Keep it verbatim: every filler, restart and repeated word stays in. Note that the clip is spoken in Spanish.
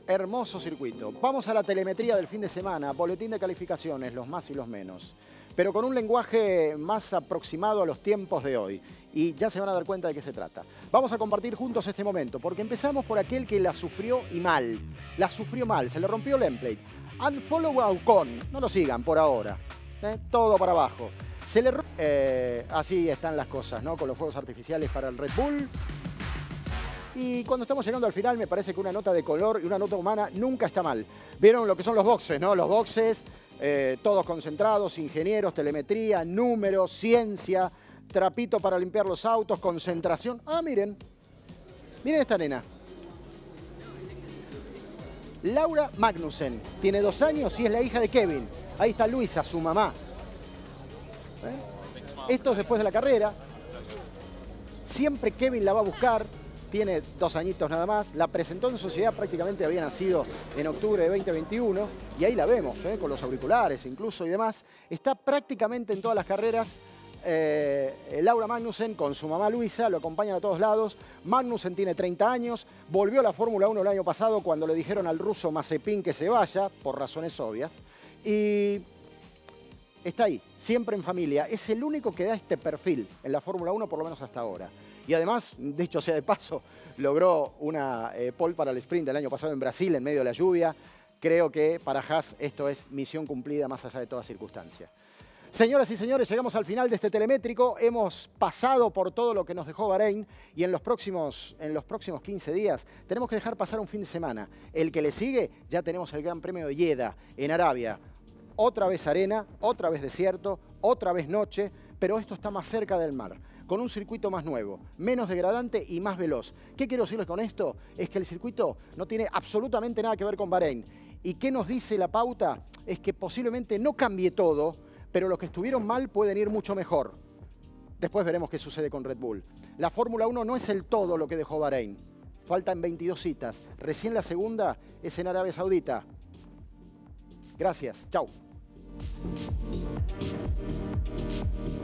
Hermoso circuito. Vamos a la telemetría del fin de semana, boletín de calificaciones, los más y los menos. Pero con un lenguaje más aproximado a los tiempos de hoy. Y ya se van a dar cuenta de qué se trata. Vamos a compartir juntos este momento, porque empezamos por aquel que la sufrió y mal. La sufrió mal, se le rompió el template. Unfollow a Ocon, no lo sigan por ahora. ¿Eh? Todo para abajo. Se le... Eh, así están las cosas, ¿no? Con los fuegos artificiales para el Red Bull. Y cuando estamos llegando al final, me parece que una nota de color y una nota humana nunca está mal. ¿Vieron lo que son los boxes, no? Los boxes, eh, todos concentrados, ingenieros, telemetría, números, ciencia, trapito para limpiar los autos, concentración. Ah, miren. Miren esta nena. Laura Magnussen. Tiene dos años y es la hija de Kevin. Ahí está Luisa, su mamá. ¿Eh? Esto es después de la carrera. Siempre Kevin la va a buscar. Tiene dos añitos nada más. La presentó en sociedad, prácticamente había nacido en octubre de veinte veintiuno. Y ahí la vemos, ¿eh? Con los auriculares incluso y demás. Está prácticamente en todas las carreras. Eh, Laura Magnussen con su mamá Luisa, lo acompañan a todos lados. Magnussen tiene treinta años. Volvió a la Fórmula uno el año pasado cuando le dijeron al ruso Mazepin que se vaya, por razones obvias. Y está ahí, siempre en familia. Es el único que da este perfil en la Fórmula uno, por lo menos hasta ahora. Y además, dicho sea de paso, logró una eh, pole para el sprint del año pasado en Brasil, en medio de la lluvia. Creo que para Haas esto es misión cumplida más allá de toda circunstancia. Señoras y señores, llegamos al final de este telemétrico. Hemos pasado por todo lo que nos dejó Bahrein y en los próximos, en los próximos quince días tenemos que dejar pasar un fin de semana. El que le sigue, ya tenemos el Gran Premio de Jeddah en Arabia. Otra vez arena, otra vez desierto, otra vez noche, pero esto está más cerca del mar, con un circuito más nuevo, menos degradante y más veloz. ¿Qué quiero decirles con esto? Es que el circuito no tiene absolutamente nada que ver con Bahrein. ¿Y qué nos dice la pauta? Es que posiblemente no cambie todo, pero los que estuvieron mal pueden ir mucho mejor. Después veremos qué sucede con Red Bull. La Fórmula uno no es el todo lo que dejó Bahrein. Faltan veintidós citas. Recién la segunda es en Arabia Saudita. Gracias. Chau.